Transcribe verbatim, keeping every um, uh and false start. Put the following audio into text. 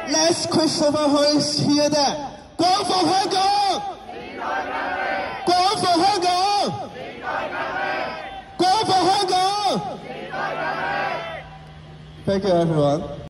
Let's Christopher who is here that 光復香港，光復香港，光復香港。Thank you everyone.